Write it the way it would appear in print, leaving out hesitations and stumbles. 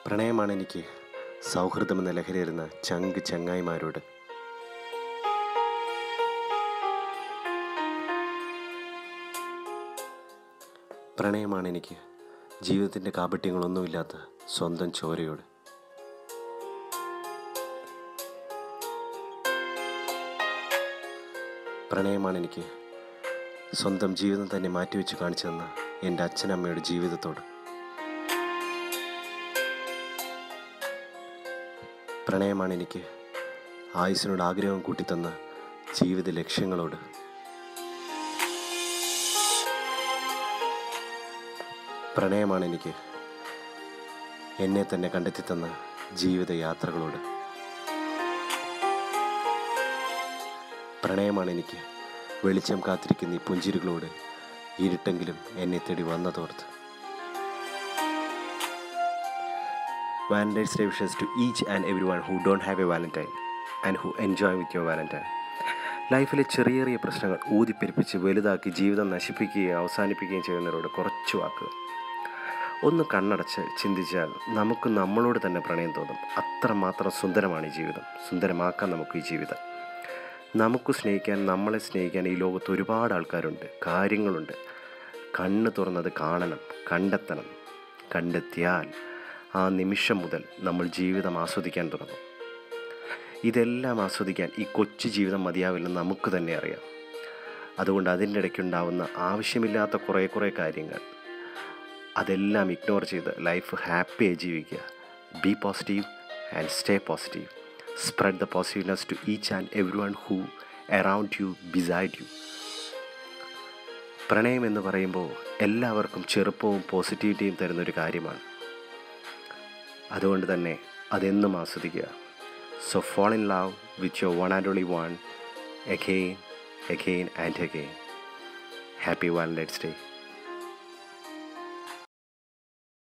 പ്രണയമാണ് എനിക്ക് സൗഹൃദമെന്ന ലഹരിയിരുന്ന ചങ്ക് ചങ്ങായിമാരോട്. പ്രണയമാണ് എനിക്ക് ജീവിതത്തിൻ്റെ കാപട്യങ്ങളൊന്നുമില്ലാത്ത സ്വന്തം ചോരയോട്. പ്രണയമാണ് എനിക്ക് സ്വന്തം ജീവിതം തന്നെ മാറ്റിവെച്ച് കാണിച്ചു തന്ന എൻ്റെ അച്ഛനമ്മയുടെ ജീവിതത്തോട്. പ്രണയമാണ് എനിക്ക് ആയുസ്സിനോട് ആഗ്രഹം കൂട്ടിത്തന്ന ജീവിത ലക്ഷ്യങ്ങളോട്. പ്രണയമാണ് എനിക്ക് എന്നെ തന്നെ കണ്ടെത്തിത്തന്ന ജീവിതയാത്രകളോട്. പ്രണയമാണ് എനിക്ക് വെളിച്ചം കാത്തിരിക്കുന്ന ഈ പുഞ്ചിരികളോട്, ഇരുട്ടെങ്കിലും എന്നെ തേടി വന്നതോർത്ത്. Valentine's Day wishes to each and everyone who don't have a Valentine and who enjoy with your Valentine. ലൈഫിലെ ചെറിയ ചെറിയ പ്രശ്നങ്ങൾ ഊതിപ്പെരുപ്പിച്ച് വലുതാക്കി ജീവിതം നശിപ്പിക്കുകയും അവസാനിപ്പിക്കുകയും ചെയ്യുന്നവരോട് കുറച്ച് വാക്കുകൾ. ഒന്ന് കണ്ണടച്ച് ചിന്തിച്ചാൽ നമുക്ക് നമ്മളോട് തന്നെ പ്രണയം തോന്നും. അത്രമാത്രം സുന്ദരമാണ് ഈ ജീവിതം. സുന്ദരമാക്കാൻ നമുക്ക് ഈ ജീവിതം. നമുക്ക് സ്നേഹിക്കാൻ, നമ്മളെ സ്നേഹിക്കാൻ ഈ ലോകത്ത് ഒരുപാട് ആൾക്കാരുണ്ട്, കാര്യങ്ങളുണ്ട്. കണ്ണ് തുറന്നത് കാണണം, കണ്ടെത്തണം. കണ്ടെത്തിയാൽ ആ നിമിഷം മുതൽ നമ്മൾ ജീവിതം ആസ്വദിക്കാൻ തുടങ്ങും. ഇതെല്ലാം ആസ്വദിക്കാൻ ഈ കൊച്ചു ജീവിതം മതിയാവില്ലെന്ന് നമുക്ക് തന്നെ അറിയാം. അതുകൊണ്ട് അതിൻ്റെ ഇടയ്ക്കുണ്ടാവുന്ന ആവശ്യമില്ലാത്ത കുറേ കാര്യങ്ങൾ അതെല്ലാം ഇഗ്നോർ ചെയ്ത് ലൈഫ് ഹാപ്പിയായി ജീവിക്കുക. Be positive and stay positive. Spread the positiveness to each and every one who around you, beside you. പ്രണയം എന്ന് പറയുമ്പോൾ എല്ലാവർക്കും ചെറുപ്പവും പോസിറ്റിവിറ്റിയും തരുന്നൊരു കാര്യമാണ്. അതുകൊണ്ട് തന്നെ അതെന്നും ആസ്വദിക്കുക. So fall in love with your one and only one again and again. Happy Valentine's Day.